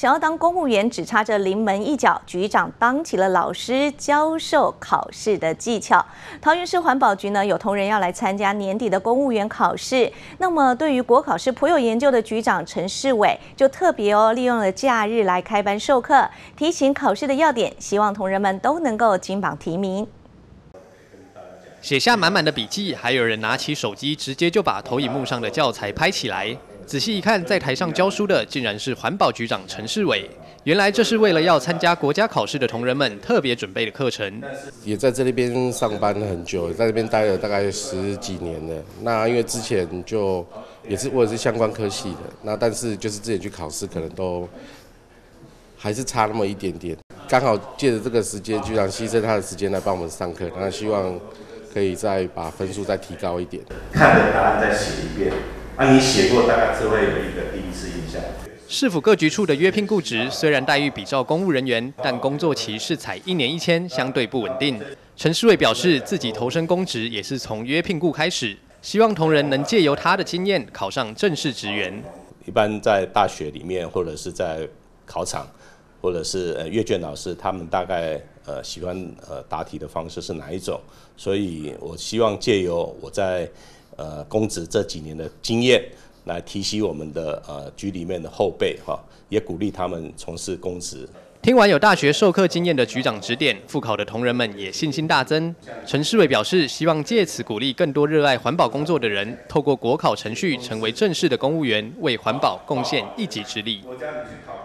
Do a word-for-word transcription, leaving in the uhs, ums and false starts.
想要当公务员，只差这临门一脚，局长当起了老师，教授考试的技巧。桃园市环保局呢，有同仁要来参加年底的公务员考试。那么，对于国考是颇有研究的局长陈世伟，就特别哦，利用了假日来开班授课，提醒考试的要点，希望同仁们都能够金榜题名。 写下满满的笔记，还有人拿起手机，直接就把投影幕上的教材拍起来。仔细一看，在台上教书的竟然是环保局长陈世伟。原来这是为了要参加国家考试的同仁们特别准备的课程。 也在这边上班很久，在这边待了大概十几年了。那因为之前就也是我也是相关科系的，那但是就是之前去考试，可能都还是差那么一点点。刚好借着这个时间，局长牺牲他的时间来帮我们上课，那希望 可以再把分数再提高一点。 看着答案再写一遍，啊，你写过大概就会有一个第一次印象。 市府各局处的约聘雇职虽然待遇比照公务人员，但工作期是采一年一签，相对不稳定。陈世伟表示，自己投身公职也是从约聘雇开始，希望同仁能借由他的经验考上正式职员。 一般在大学里面，或者是在考场，或者是呃阅卷老师，他们大概 呃，喜欢呃答题的方式是哪一种？所以我希望借由我在呃公职这几年的经验，来提醒我们的呃局里面的后辈哈，也鼓励他们从事公职。 听完有大学授课经验的局长指点，复考的同仁们也信心大增。陈世伟表示，希望借此鼓励更多热爱环保工作的人，透过国考程序成为正式的公务员，为环保贡献一己之力。